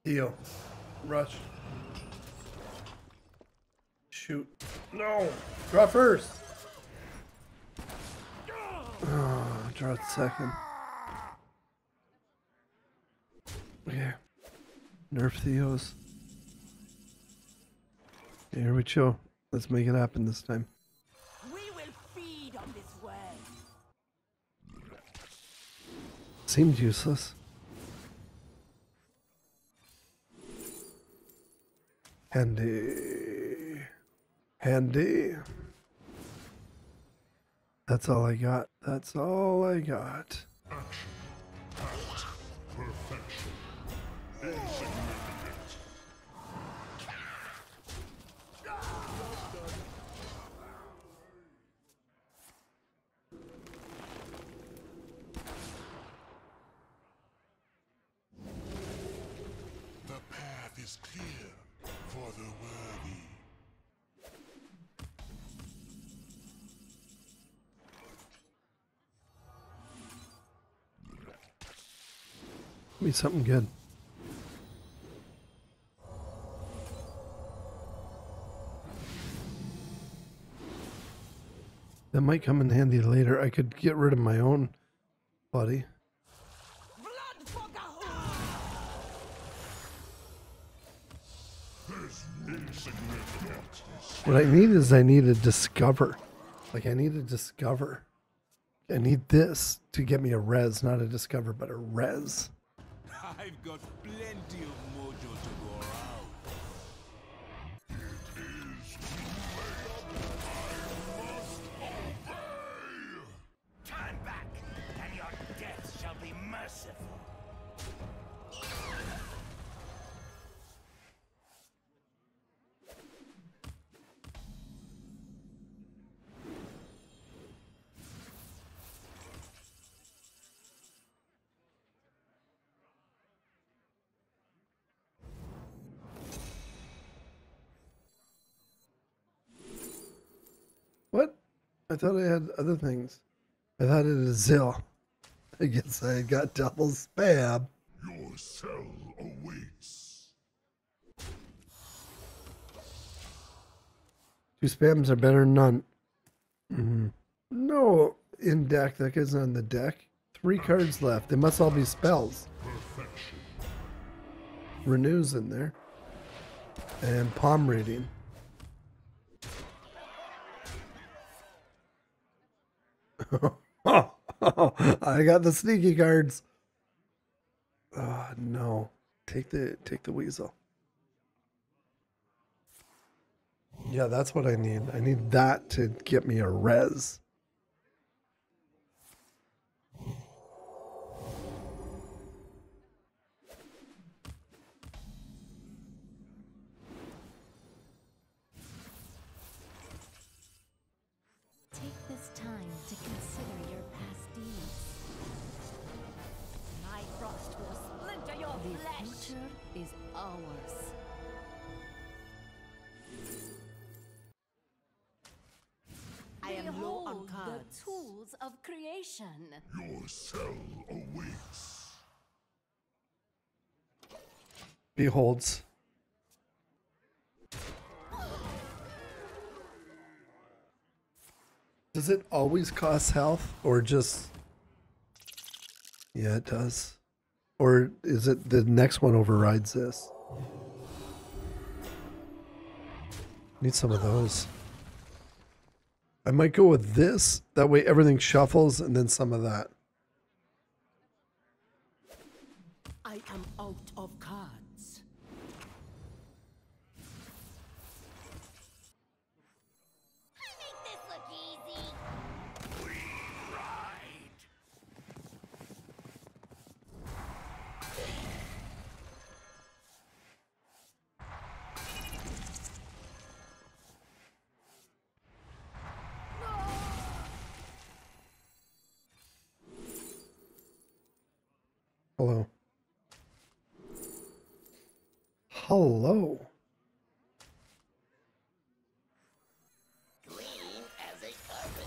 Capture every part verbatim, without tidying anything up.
Heal. Rush. Shoot. No! Draw first! Oh, draw second. Okay. Nerf Theos. Here we go. Let's make it happen this time. We will feed on this way. Seemed useless. Handy. Handy. That's all I got. That's all I got. Action. Act. Perfection. Insignificant. The path is clear for the worthy. Give me something good. That might come in handy later. I could get rid of my own body. What I need is I need a discover. Like I need a discover. I need this to get me a res, not a discover, but a res. I've got plenty of mojo to go around. It is too late. I must obey. Turn back, and your death shall be merciful. What? I thought I had other things. I thought it was Zill. I guess I got double spam. Your cell awaits. Two spams are better than none. Mm-hmm. No, in deck. That guy's on the deck. Three cards left. They must all be spells. Perfection. Renew's in there. And palm reading. I got the sneaky cards. Oh no. Take the take the weasel. Yeah, that's what I need. I need that to get me a res. Take this time to consider your past deeds. My frost will splinter your The flesh. future is ours. I am low on Behold the cards. tools of creation. Your cell awaits. Beholds. Does it always cost health or just... Yeah, it does. Or is it the next one overrides this? Need some of those. I might go with this. That way everything shuffles and then some of that. I am out of cards. Make this look easy. We ride. Hello. Hello. Clean as a carpet.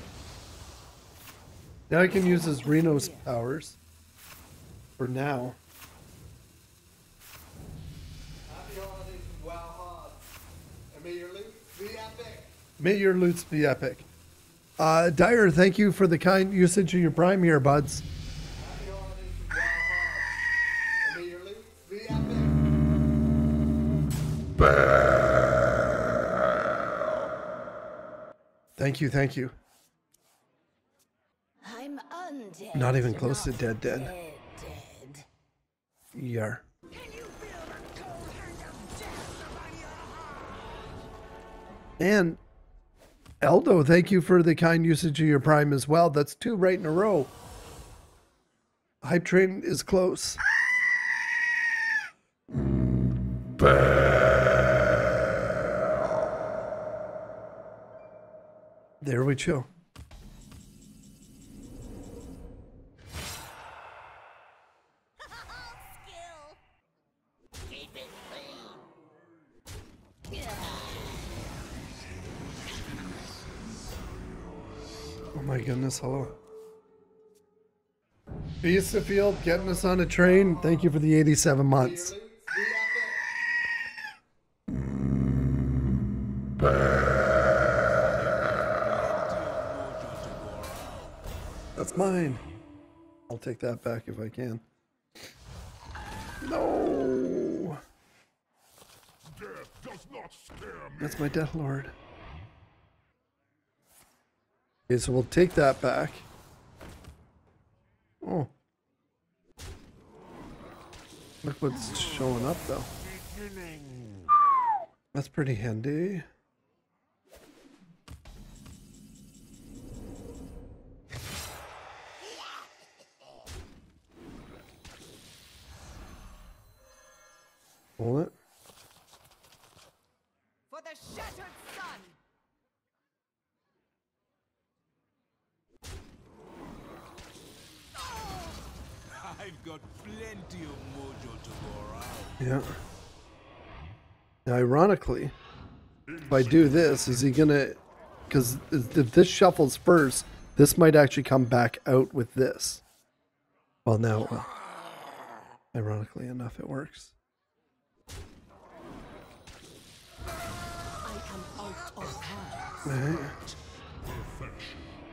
Now I can use his Reno's powers. For now. Wowhobbs. And may your loot be epic. May your loots be epic. Uh, Dyer, thank you for the kind usage of your Prime here, buds. Happy holidays to Wowhobbs. And may your loot be epic. Thank you, thank you. I'm undead. Not even close to not dead, dead. dead, dead. Yar. And Eldo, thank you for the kind usage of your Prime as well. That's two right in a row. Hype train is close. There we chill. Oh my goodness, hello. Beast of Field, getting us on a train. Thank you for the eighty-seven months. That's mine. I'll take that back if I can. No. Death does not scare me. That's my Death Lord. Okay, so we'll take that back. Oh. Look what's showing up though. That's pretty handy. Hold it. For the shattered sun. I've got plenty of mojo to go around. Yeah. Now, ironically, if I do this, is he gonna? Because if this shuffles first, this might actually come back out with this. Well, now, well, ironically enough, it works. I am out of cards. Right. Perfection.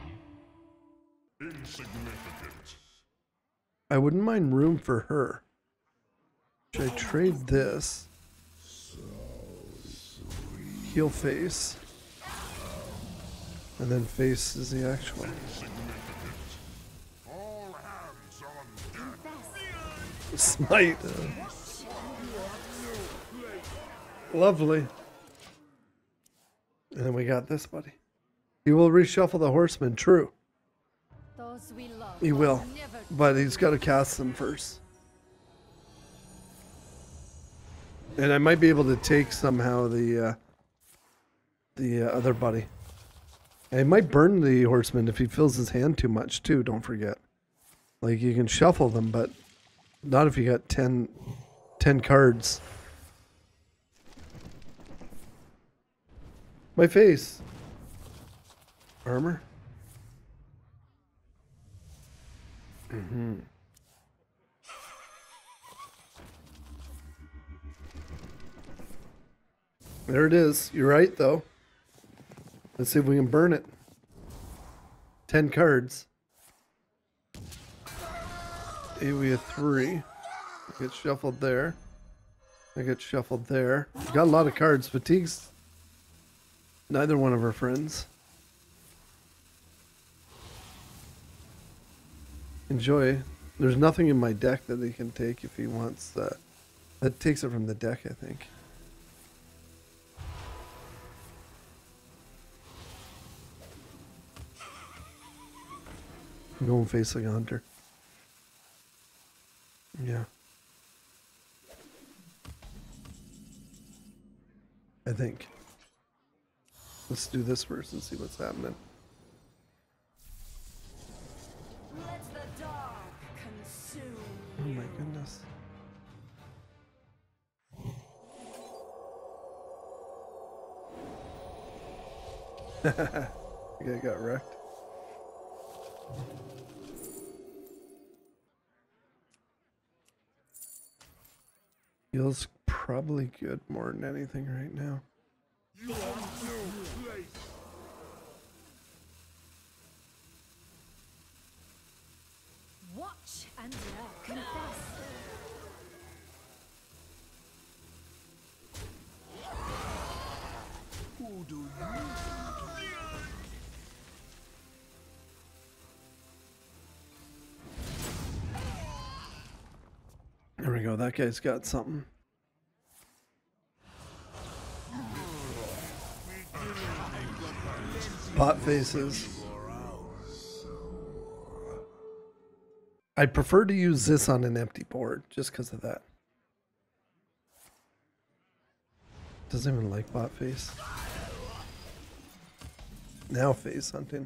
Insignificant. I wouldn't mind room for her. Should I trade this? Heal face. And then face is the actual. All hands on deck. Smite. Lovely. And then we got this buddy. He will reshuffle the horseman, true. Those we love He will. never But he's got to cast them first. And I might be able to take somehow the uh, the uh, other buddy. And he might burn the horseman if he fills his hand too much too, don't forget. Like you can shuffle them, but not if you got ten, ten cards. My face. Armor. Mm-hmm. There it is. You're right, though. Let's see if we can burn it. Ten cards. Hey, we have three. I get shuffled there. I get shuffled there. We got a lot of cards. Fatigue's neither one of our friends. Enjoy. There's nothing in my deck that he can take if he wants that. That takes it from the deck, I think. I'm going face like a hunter. Yeah. I think. Let's do this first and see what's happening. let the dark consume. Oh my goodness. I think I got wrecked. Feels probably good more than anything right now. You have no place. Watch and learn. Confess. Who do you? There we go. That guy's got something. Pot faces. I prefer to use this on an empty board just because of that. Doesn't even like bot face. Now face hunting.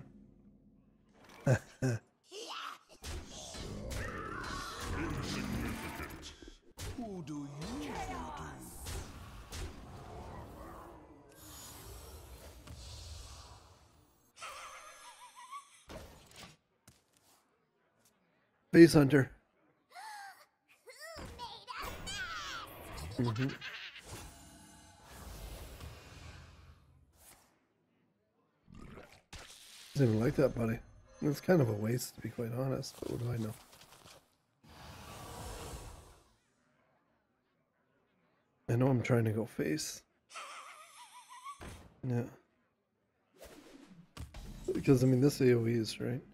Who do you voodoo? Face hunter. Mm-hmm. Doesn't even like that, buddy. It's kind of a waste, to be quite honest, but what do I know? I know I'm trying to go face. Yeah. Because, I mean, this A O E is, right?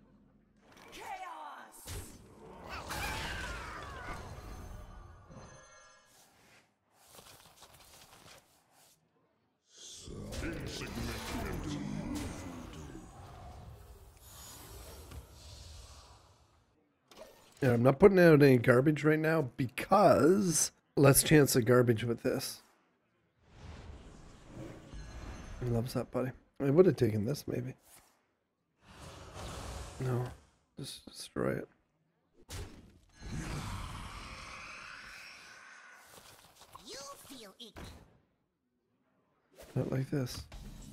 Yeah, I'm not putting out any garbage right now because less chance of garbage with this. He loves that, buddy. I would have taken this, maybe. No, just destroy it. You feel icky. Not like this.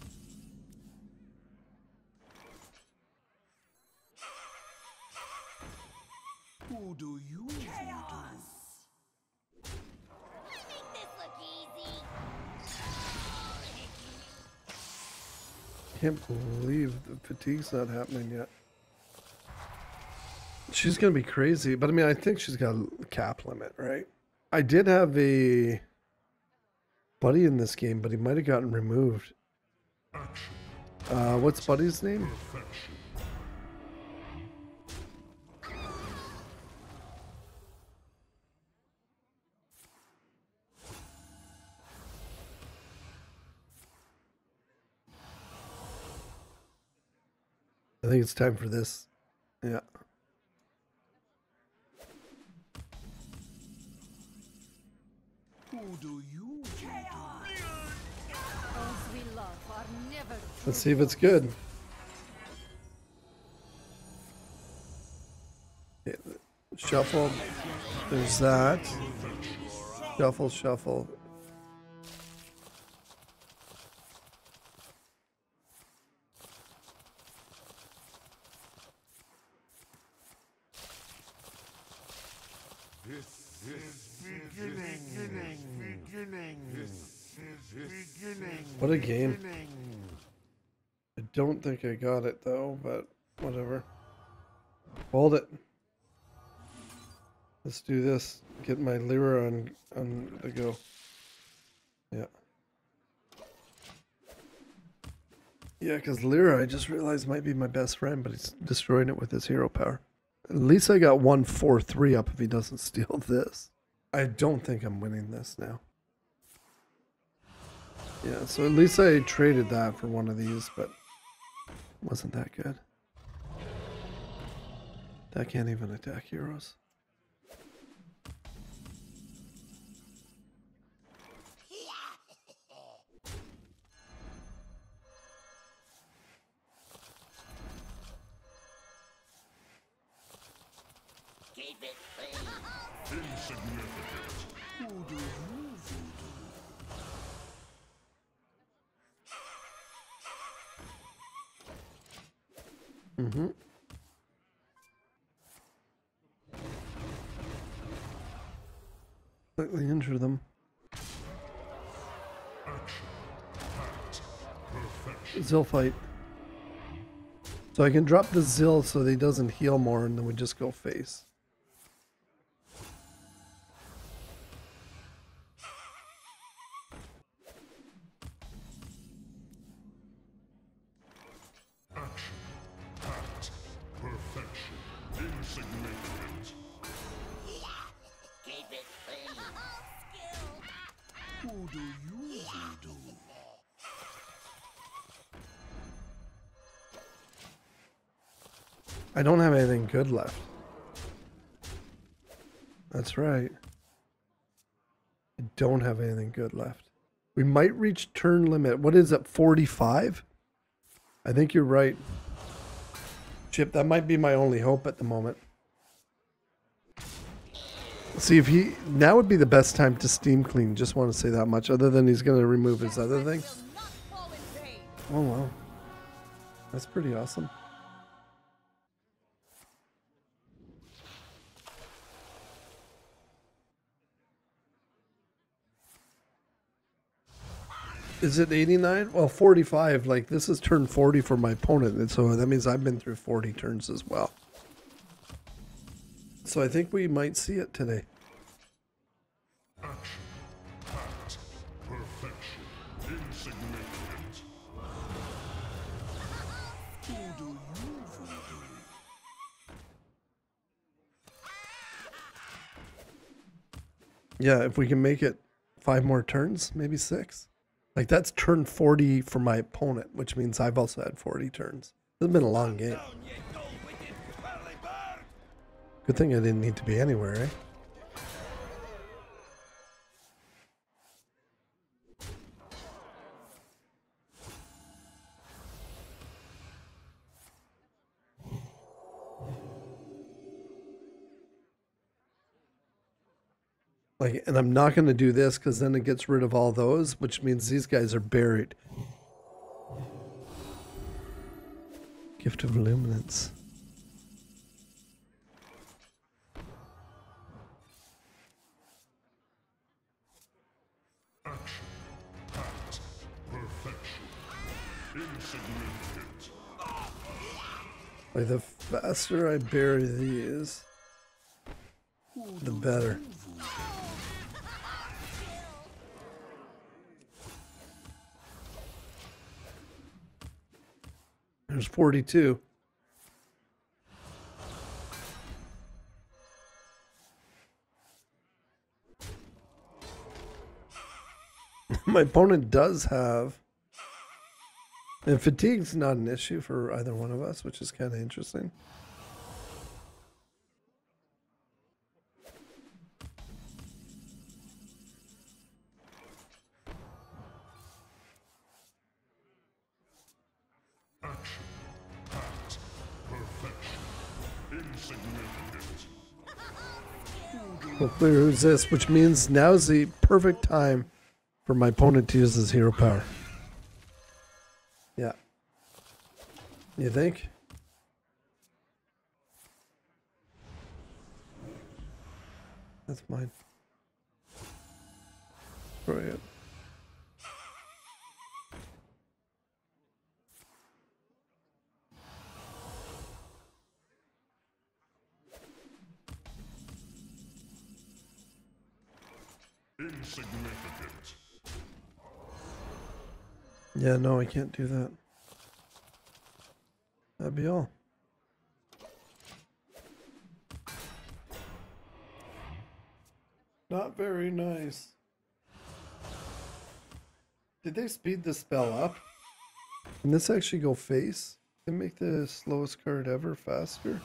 Who do you voodoo? Make this look easy. Can't believe the fatigue's not happening yet. She's gonna be crazy, but I mean, I think she's got a cap limit, right? I did have a buddy in this game, but he might have gotten removed. Uh, what's Buddy's name? I think it's time for this. Yeah. Who do you voodoo? Those we love are never Let's see if it's good. Okay, shuffle. There's that. Shuffle, shuffle. This is beginning. Beginning. Beginning. This is beginning. What a game. I don't think I got it though, but whatever. Hold it. Let's do this. Get my Lyra on on the go. Yeah. Yeah, because Lyra, I just realized might be my best friend, but he's destroying it with his hero power. At least I got one four three up if he doesn't steal this. I don't think I'm winning this now. Yeah, so at least I traded that for one of these, but wasn't that good. That can't even attack heroes. Keep it clean. Insignificant. Who do you voodoo? Mm-hmm. Slightly injure them. Zill fight. So I can drop the Zill so that he doesn't heal more, and then we just go face. Who do you do? I don't have anything good left. That's right. I don't have anything good left. We might reach turn limit. What is it, forty-five? I think you're right. Chip, that might be my only hope at the moment. See if he... Now would be the best time to steam clean. Just want to say that much. Other than he's going to remove his other thing. Oh, wow. That's pretty awesome. Is it eighty-nine? Well, forty-five. Like, this is turn forty for my opponent. And so that means I've been through forty turns as well. So I think we might see it today. Action. Pact. Perfection. Insignificant. Who do you voodoo? Yeah, if we can make it five more turns, maybe six. Like, that's turn forty for my opponent, which means I've also had forty turns. It's been a long game. Good thing I didn't need to be anywhere, eh? Like, and I'm not going to do this because then it gets rid of all those, which means these guys are buried. Gift of Illuminance. Action. Pact. Perfection. Insignificant. Like, the faster I bury these, the better. There's forty-two. My opponent does have... And fatigue's not an issue for either one of us, which is kind of interesting. Action. Pact. Perfection. Insignificant. Hopefully resist, which means now's the perfect time for my opponent to use his hero power. Yeah. You think? That's mine. Destroy it. Insignificant. Yeah, no, I can't do that. That'd be all. Not very nice. Did they speed the spell up? Can this actually go face? Can it make the slowest card ever faster?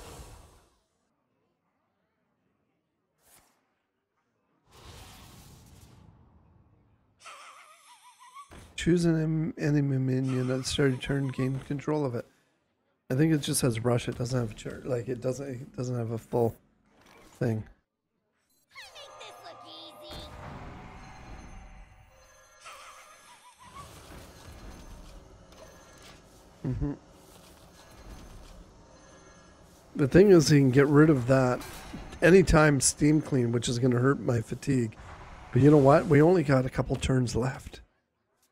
Choose an enemy minion at the start of turn, gain control of it. I think it just has rush. It doesn't have chart. Like it doesn't. It doesn't have a full thing. Mm-hmm. The thing is, he can get rid of that anytime steam clean, which is going to hurt my fatigue. But you know what? We only got a couple turns left.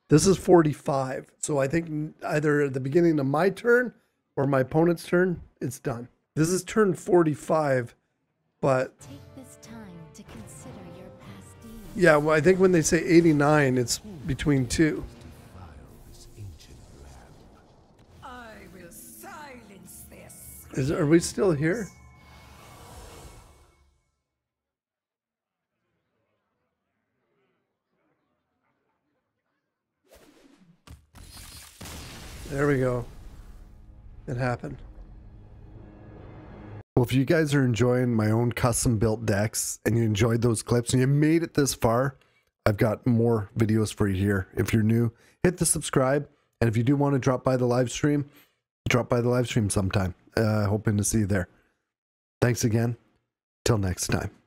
This is forty-five. So I think either at the beginning of my turn or my opponent's turn, it's done. This is turn forty-five, but Take this time to consider your past deeds. yeah, well, I think when they say eighty-nine, it's between two. I will silence this. Is are we still here? There we go. It happened. Well, if you guys are enjoying my own custom built decks and you enjoyed those clips and you made it this far, I've got more videos for you here. If you're new, hit the subscribe. And if you do want to drop by the live stream, drop by the live stream sometime. Uh, hoping to see you there. Thanks again. Till next time.